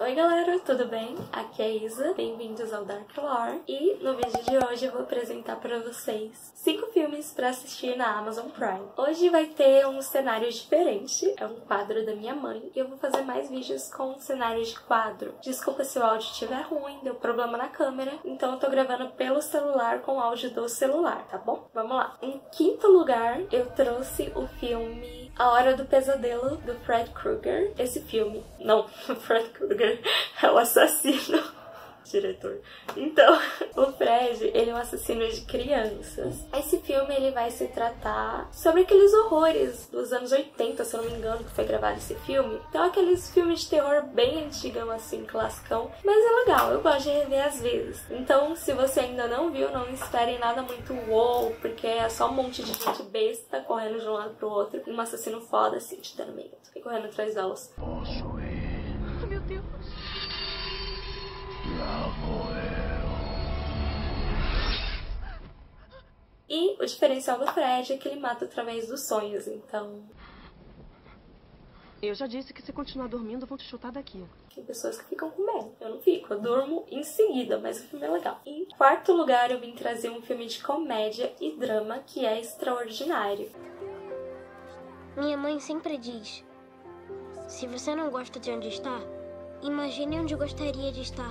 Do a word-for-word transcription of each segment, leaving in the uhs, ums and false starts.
Oi galera, tudo bem? Aqui é a Isa, bem-vindos ao Dark Lore. E no vídeo de hoje eu vou apresentar pra vocês cinco filmes pra assistir na Amazon Prime. Hoje vai ter um cenário diferente, é um quadro da minha mãe, e eu vou fazer mais vídeos com cenários de quadro. Desculpa se o áudio estiver ruim, deu problema na câmera, então eu tô gravando pelo celular com o áudio do celular, tá bom? Vamos lá. Em quinto lugar, eu trouxe o filme A Hora do Pesadelo, do Fred Krueger. Esse filme, não, Fred Krueger é o assassino, diretor. Então, o Fred, ele é um assassino de crianças. Esse filme, ele vai se tratar sobre aqueles horrores dos anos oitenta, se eu não me engano, que foi gravado esse filme. Então, aqueles filmes de terror bem antigão, assim, classicão. Mas é legal, eu gosto de rever às vezes. Então, se você ainda não viu, não espere nada muito wow, porque é só um monte de gente besta correndo de um lado pro outro. E um assassino foda, assim, te dando medo. E correndo atrás delas. Posso ir? Meu Deus. Lá vou eu. E o diferencial do Fred é que ele mata através dos sonhos, então... Eu já disse que se continuar dormindo, eu vou te chutar daqui. Tem pessoas que ficam com medo. Eu não fico, eu durmo em seguida, mas o filme é legal. Em quarto lugar, eu vim trazer um filme de comédia e drama que é Extraordinário. Minha mãe sempre diz: se você não gosta de onde está, imagine onde gostaria de estar.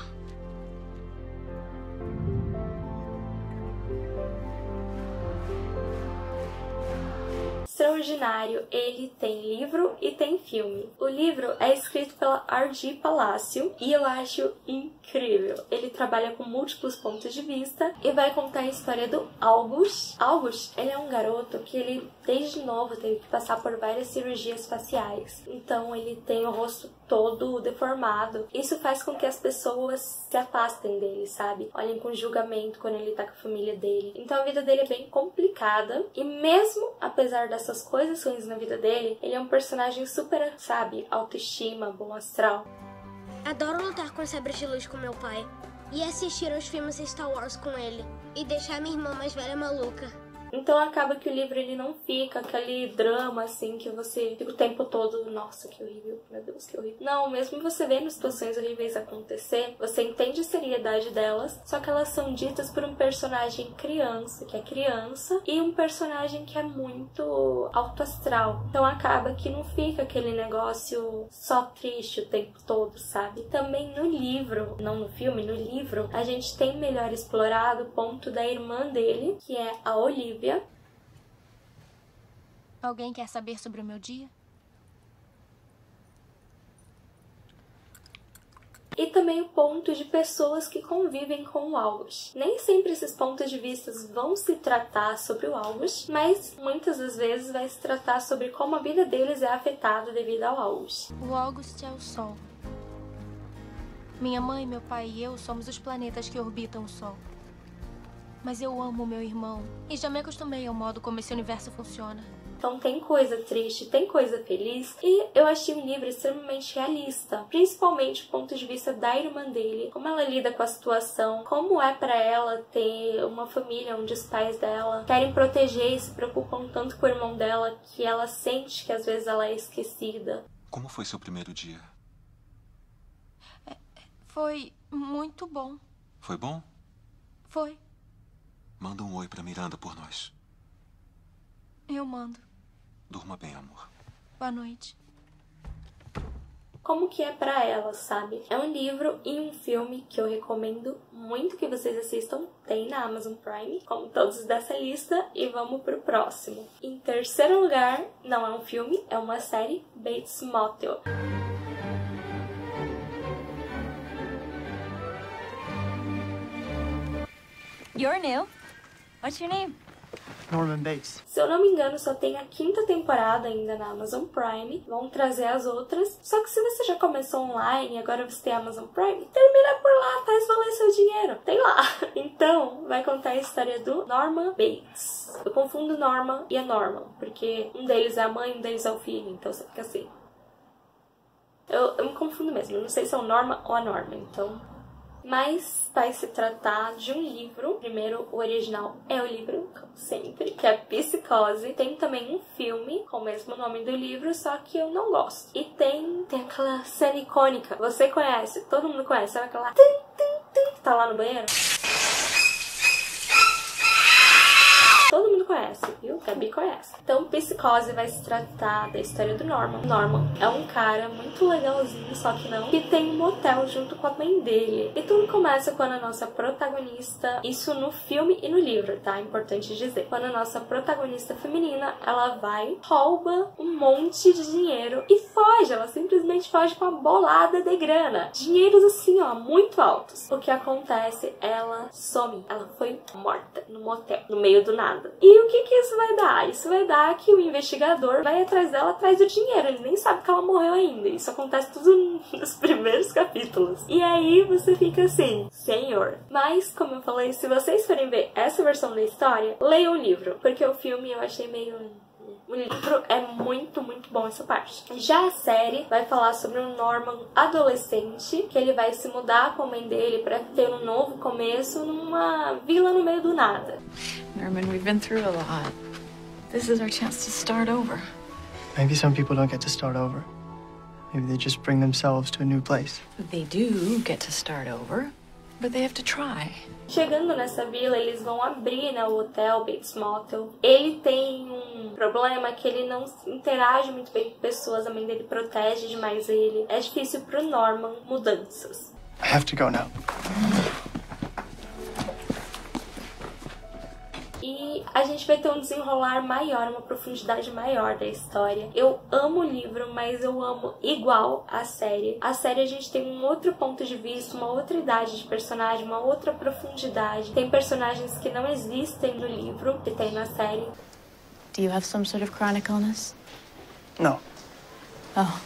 Extraordinário, ele tem livro e tem filme. O livro é escrito pela R G Palacio e eu acho incrível. Ele trabalha com múltiplos pontos de vista e vai contar a história do August. August, ele é um garoto que ele, desde novo, teve que passar por várias cirurgias faciais. Então ele tem o rosto todo deformado. Isso faz com que as pessoas se afastem dele, sabe? Olhem com julgamento quando ele tá com a família dele. Então a vida dele é bem complicada. E mesmo apesar dessas coisas ruins na vida dele, ele é um personagem super, sabe? Autoestima, bom astral. Adoro lutar com sabres de luz com meu pai e assistir aos filmes Star Wars com ele e deixar minha irmã mais velha maluca. Então acaba que o livro ele não fica aquele drama assim que você fica o tempo todo, nossa, que horrível, meu Deus, que horrível. Não, mesmo você vendo situações horríveis acontecer, você entende a seriedade delas, só que elas são ditas por um personagem criança, que é criança, e um personagem que é muito alto astral. Então acaba que não fica aquele negócio só triste o tempo todo, sabe? Também no livro, não no filme, no livro, a gente tem melhor explorado o ponto da irmã dele, que é a Olivia. Alguém quer saber sobre o meu dia? E também o ponto de pessoas que convivem com o August. Nem sempre esses pontos de vista vão se tratar sobre o August, mas muitas das vezes vai se tratar sobre como a vida deles é afetada devido ao August. O August é o Sol. Minha mãe, meu pai e eu somos os planetas que orbitam o Sol. Mas eu amo meu irmão e já me acostumei ao modo como esse universo funciona. Então tem coisa triste, tem coisa feliz, e eu achei um livro extremamente realista, principalmente do ponto de vista da irmã dele, como ela lida com a situação, como é pra ela ter uma família onde os pais dela querem proteger e se preocupam tanto com o irmão dela que ela sente que às vezes ela é esquecida. Como foi seu primeiro dia? É, foi muito bom. Foi bom? Foi. Manda um oi pra Miranda por nós. Eu mando. Durma bem, amor. Boa noite. Como que é pra ela, sabe? É um livro e um filme que eu recomendo muito que vocês assistam. Tem na Amazon Prime, como todos dessa lista. E vamos pro próximo. Em terceiro lugar, não é um filme, é uma série, Bates Motel. You're new. What's your name? Norman Bates. Se eu não me engano, só tem a quinta temporada ainda na Amazon Prime. Vão trazer as outras. Só que se você já começou online e agora você tem a Amazon Prime, termina por lá, faz valer seu dinheiro. Tem lá. Então, vai contar a história do Norman Bates. Eu confundo Norman e a Norman, porque um deles é a mãe, um deles é o filho. Então você fica assim. Eu, eu me confundo mesmo. Eu não sei se é o Norman ou a Norma, então... mas vai se tratar de um livro. Primeiro, o original é o livro, como sempre, que é Psicose. Tem também um filme com o mesmo nome do livro, só que eu não gosto. E tem, tem aquela cena icônica, você conhece, todo mundo conhece, sabe aquela tum, tum, tum, que tá lá no banheiro? Todo mundo conhece, viu? Gabi conhece. Então, Psicose vai se tratar da história do Norman. Norman é um cara muito legalzinho, só que não, que tem um motel junto com a mãe dele. E tudo começa quando a nossa protagonista, isso no filme e no livro, tá? É importante dizer. Quando a nossa protagonista feminina, ela vai, rouba um monte de dinheiro e foge. Ela simplesmente foge com uma bolada de grana. Dinheiros assim, ó, muito altos. O que acontece? Ela some. Ela foi morta no motel, no meio do nada. E o que que isso vai dar? Isso vai dar que o investigador vai atrás dela, atrás do dinheiro. Ele nem sabe que ela morreu ainda. Isso acontece tudo nos primeiros capítulos. E aí você fica assim, senhor. Mas, como eu falei, se vocês forem ver essa versão da história, leiam o livro. Porque o filme eu achei meio... O livro é muito, muito bom essa parte. Já a série vai falar sobre um Norman adolescente, que ele vai se mudar com a mãe dele pra ter um novo começo numa vila no meio do nada. Norman, we've been through a lot. This is our chance to start over. Maybe some people don't get to start over. Maybe they just bring themselves to a new place. They do get to start over, but they have to try. Chegando nessa vila, eles vão abrir, né, o hotel Bates Motel. Ele tem um problema que ele não interage muito bem com pessoas, a mãe dele protege demais ele. É difícil pro Norman mudanças. I have to go now. E a gente vai ter um desenrolar maior, uma profundidade maior da história. Eu amo o livro, mas eu amo igual a série. A série a gente tem um outro ponto de vista, uma outra idade de personagem, uma outra profundidade. Tem personagens que não existem no livro, que tem na série. Do you have some sort of chronic illness? No. Oh.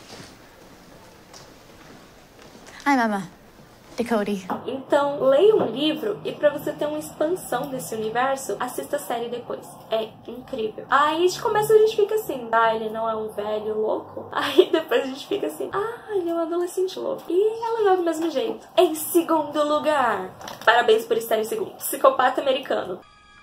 Hi, Mama. Dakota. Então, leia um livro e pra você ter uma expansão desse universo, assista a série depois. É incrível. Aí de começo a gente fica assim, ah, ele não é um velho louco. Aí depois a gente fica assim, ah, ele é um adolescente louco. E é legal do mesmo jeito. Em segundo lugar, parabéns por estar em segundo, Psicopata Americano.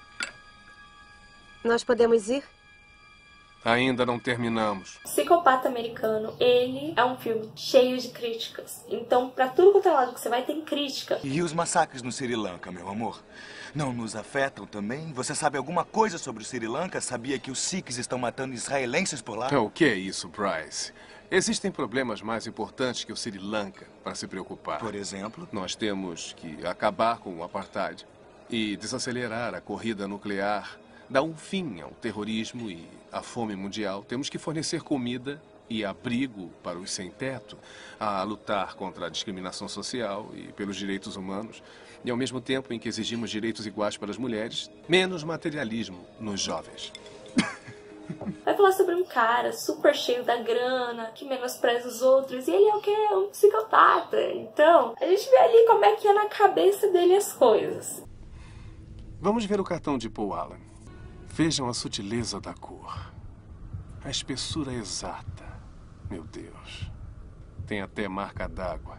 Nós podemos ir? Ainda não terminamos. Psicopata Americano, ele é um filme cheio de críticas. Então, pra tudo quanto é lado que você vai, tem crítica. E os massacres no Sri Lanka, meu amor? Não nos afetam também? Você sabe alguma coisa sobre o Sri Lanka? Sabia que os Sikhs estão matando israelenses por lá? O que é isso, Bryce? Existem problemas mais importantes que o Sri Lanka para se preocupar. Por exemplo? Nós temos que acabar com o apartheid e desacelerar a corrida nuclear, dar um fim ao terrorismo e à fome mundial. Temos que fornecer comida e abrigo para os sem-teto, a lutar contra a discriminação social e pelos direitos humanos, e ao mesmo tempo em que exigimos direitos iguais para as mulheres, menos materialismo nos jovens. Vai falar sobre um cara super cheio da grana, que menospreza os outros, e ele é o quê? Um psicopata. Então, a gente vê ali como é que é na cabeça dele as coisas. Vamos ver o cartão de Paul Allen. Vejam a sutileza da cor, a espessura exata. Meu Deus, tem até marca d'água.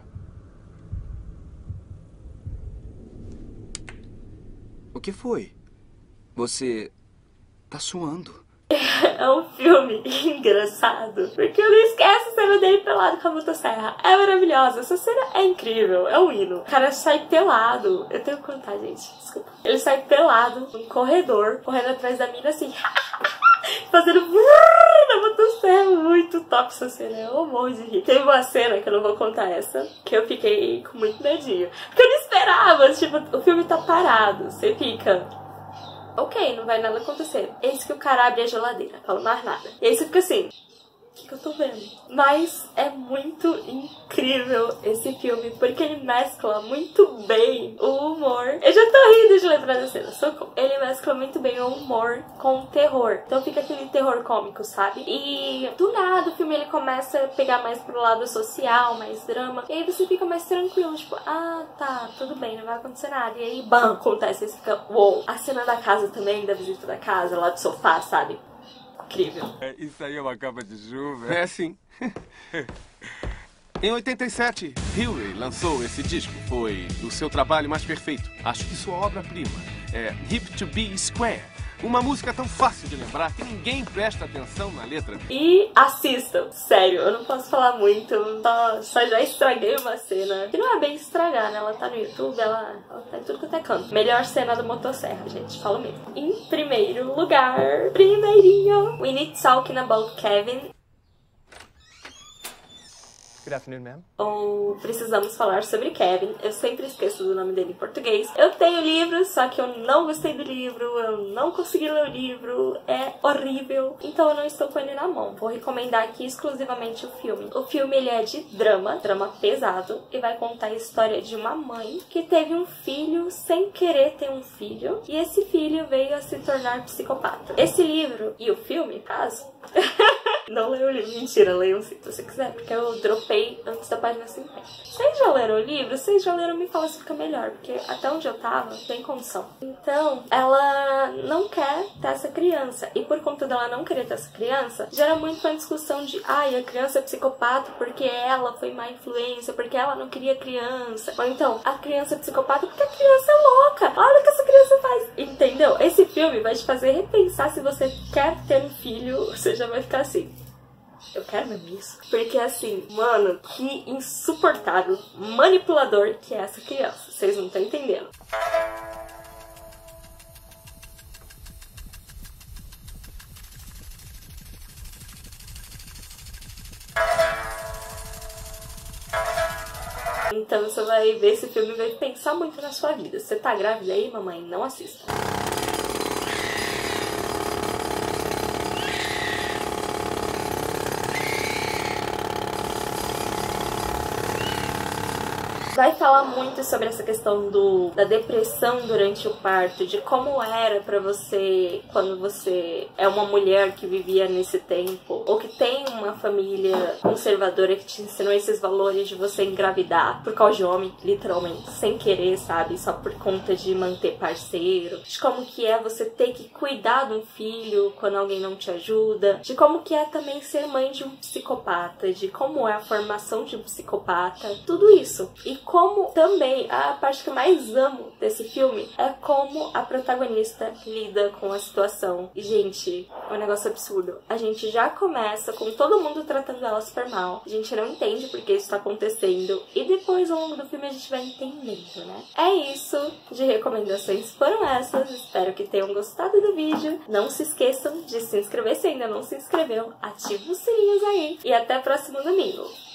O que foi? Você tá suando. É um filme engraçado, porque eu não esqueço a cena dele pelado com a motosserra. É maravilhosa, essa cena é incrível, é um hino. O cara sai pelado, eu tenho que contar, gente, desculpa. Ele sai pelado num corredor, correndo atrás da mina assim, fazendo na motosserra. Muito top essa cena, eu morro de rir. Teve uma cena, que eu não vou contar essa, que eu fiquei com muito medinho, porque eu não esperava, tipo, o filme tá parado, você fica... Ok, não vai nada acontecer. Eis que o cara abre a geladeira, fala mais nada. E aí você fica assim, o que, que eu tô vendo? Mas é muito incrível esse filme, porque ele mescla muito bem o humor. Eu já tô rindo de lembrar da cena, socorro. Ele mescla muito bem o humor com o terror. Então fica aquele terror cômico, sabe? E do nada o filme ele começa a pegar mais pro lado social, mais drama. E aí você fica mais tranquilo, tipo, ah, tá, tudo bem, não vai acontecer nada. E aí, bam, acontece, e você fica, uou. A cena da casa também, da visita da casa, lá do sofá, sabe? Incrível. É, isso aí é uma capa de chuva? É sim. Em oitenta e sete, Hillary lançou esse disco. Foi o seu trabalho mais perfeito. Acho que sua obra-prima é Hip to Be Square. Uma música tão fácil de lembrar que ninguém presta atenção na letra. E assistam, sério, eu não posso falar muito, só, só já estraguei uma cena. Que não é bem estragar, né? Ela tá no YouTube, ela, ela tá em tudo quanto é canto. Melhor cena do Motosserra, gente, falo mesmo. Em primeiro lugar, primeirinho, We Need Talking About Kevin. Good afternoon, ma'am. Ou Precisamos Falar Sobre Kevin. Eu sempre esqueço do nome dele em português. Eu tenho livro, só que eu não gostei do livro, eu não consegui ler o livro, é horrível, então eu não estou com ele na mão. Vou recomendar aqui exclusivamente o filme. O filme ele é de drama, drama pesado, e vai contar a história de uma mãe que teve um filho sem querer ter um filho, e esse filho veio a se tornar psicopata. Esse livro e o filme, caso... Não leio o livro. Mentira, leiam se você quiser, porque eu dropei antes da página cinquenta. Vocês já leram o livro? Vocês já leram, me fala se fica melhor, porque até onde eu tava, tem condição. Então, ela não quer ter essa criança. E por conta dela não querer ter essa criança, gera muito uma discussão de ai, a criança é psicopata porque ela foi má influência, porque ela não queria criança. Ou então, a criança é psicopata porque a criança é louca. Olha o que essa criança faz. Entendeu? Esse filme vai te fazer repensar se você quer ter um filho, você já vai ficar assim. Eu quero mesmo isso. Porque assim, mano, que insuportável, manipulador que é essa criança. Vocês não estão entendendo. Então você vai ver esse filme e vai pensar muito na sua vida. Se você tá grávida aí, mamãe, não assista. Vai falar muito sobre essa questão do, da depressão durante o parto, de como era pra você quando você é uma mulher que vivia nesse tempo, ou que tem uma família conservadora que te ensinou esses valores de você engravidar por causa de homem, literalmente, sem querer, sabe? Só por conta de manter parceiro, de como que é você ter que cuidar de um filho quando alguém não te ajuda, de como que é também ser mãe de um psicopata, de como é a formação de um psicopata, tudo isso. E como também, a parte que eu mais amo desse filme é como a protagonista lida com a situação. E, gente, é um negócio absurdo. A gente já começa com todo mundo tratando ela super mal. A gente não entende porque isso tá acontecendo. E depois, ao longo do filme, a gente vai entendendo, né? É isso. De recomendações foram essas. Espero que tenham gostado do vídeo. Não se esqueçam de se inscrever se ainda não se inscreveu. Ativa os sininhos aí. E até o próximo domingo.